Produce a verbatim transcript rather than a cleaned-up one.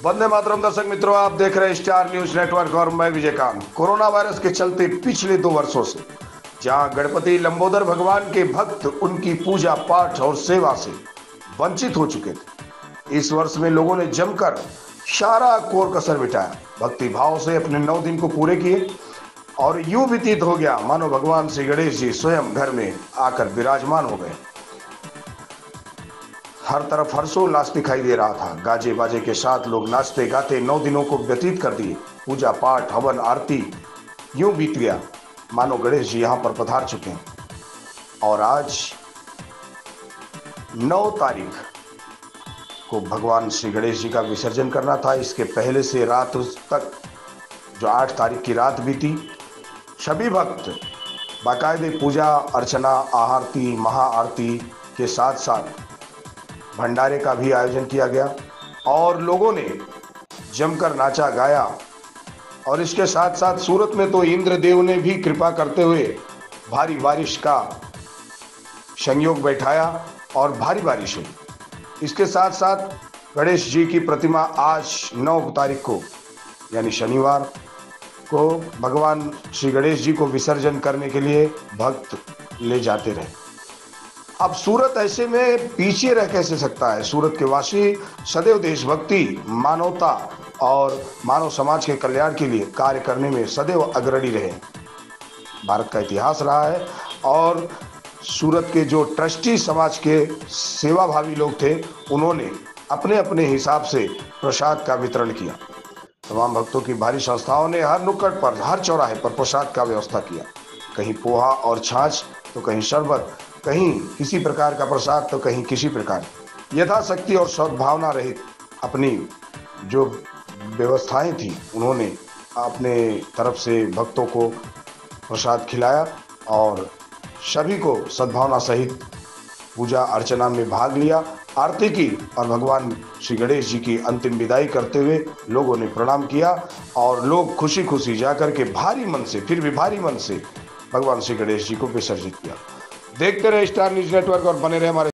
वंदे मातरम। दर्शक मित्रों, आप देख रहे हैं स्टार न्यूज नेटवर्क और मैं विजयकांत। कोरोना वायरस के चलते पिछले दो वर्षों से जहां गणपति लंबोदर भगवान के भक्त उनकी पूजा पाठ और सेवा से वंचित हो चुके थे, इस वर्ष में लोगों ने जमकर सारा कोर कसर बिठाया, भक्ति भाव से अपने नौ दिन को पूरे किए और यूं व्यतीत हो गया मानो भगवान श्री गणेश जी स्वयं घर में आकर विराजमान हो गए। हर तरफ हर्षोल्लास दिखाई दे रहा था। गाजे बाजे के साथ लोग नाचते गाते नौ दिनों को व्यतीत कर दिए। पूजा पाठ हवन आरती यूं बीत गया मानो गणेश जी यहां पर पधार चुके हैं। और आज नौ तारीख को भगवान श्री गणेश जी का विसर्जन करना था। इसके पहले से रात तक जो आठ तारीख की रात बीती, सभी भक्त बाकायदे पूजा अर्चना आरती महाआरती के साथ साथ भंडारे का भी आयोजन किया गया और लोगों ने जमकर नाचा गाया। और इसके साथ साथ सूरत में तो इंद्रदेव ने भी कृपा करते हुए भारी बारिश का संयोग बैठाया और भारी बारिश हुई। इसके साथ साथ गणेश जी की प्रतिमा आज नौ तारीख को यानी शनिवार को भगवान श्री गणेश जी को विसर्जन करने के लिए भक्त ले जाते रहे। अब सूरत ऐसे में पीछे रह कैसे सकता है। सूरत के वासी सदैव देशभक्ति, मानवता और मानव समाज के कल्याण के लिए कार्य करने में सदैव अग्रणी रहे। भारत का इतिहास रहा है और सूरत के जो ट्रस्टी समाज के सेवाभावी लोग थे, उन्होंने अपने अपने हिसाब से प्रसाद का वितरण किया। तमाम भक्तों की भारी संस्थाओं ने हर नुक्कड़ पर, हर चौराहे पर प्रसाद का व्यवस्था किया। कहीं पोहा और छाछ तो कहीं शरबत, कहीं किसी प्रकार का प्रसाद तो कहीं किसी प्रकार। यथाशक्ति और सद्भावना रहित अपनी जो व्यवस्थाएं थी, उन्होंने अपने तरफ से भक्तों को प्रसाद खिलाया और सभी को सद्भावना सहित पूजा अर्चना में भाग लिया, आरती की और भगवान श्री गणेश जी की अंतिम विदाई करते हुए लोगों ने प्रणाम किया। और लोग खुशी खुशी जाकर के भारी मन से, फिर भी भारी मन से भगवान श्री गणेश जी को विसर्जित किया। देखते रहे स्टार न्यूज नेटवर्क और बने रहे हमारे